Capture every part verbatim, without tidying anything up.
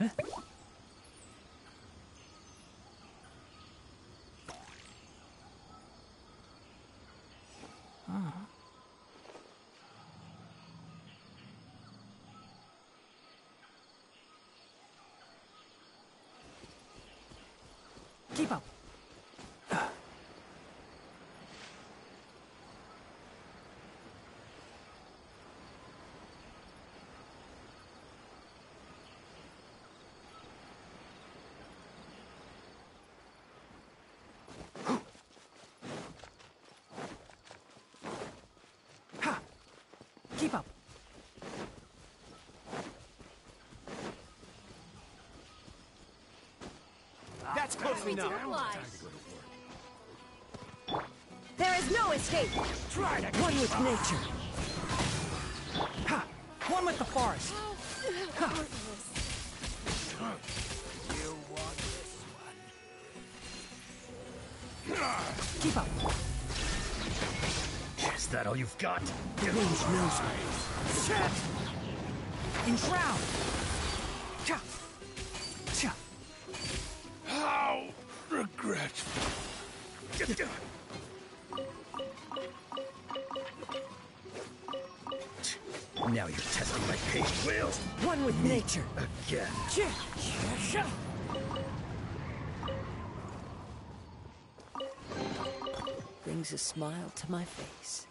Keep up. Keep up. That's close enough. There is no escape. Try to one with nature. Ha! One with the forest. Ha! You want this one? Keep up. Is that all you've got? Range knows me. Shit! Enshroud! Cha! Cha! How regretful. Now you're testing my patient will. One with nature. Again. Cha! Cha! Cha! Brings a smile to my face.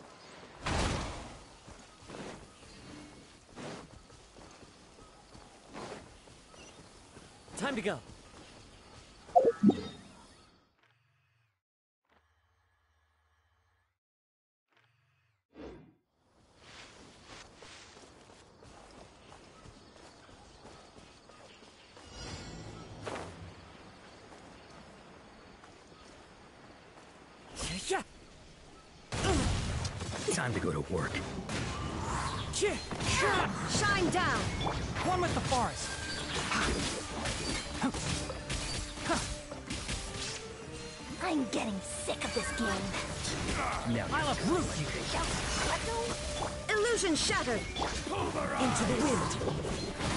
Time to go. Yeah. Time to go to work. Cha! Cha! Shine down! One with the forest. I'm getting sick of this game. Now I'll uproot you. Illusion shattered! Into the wind.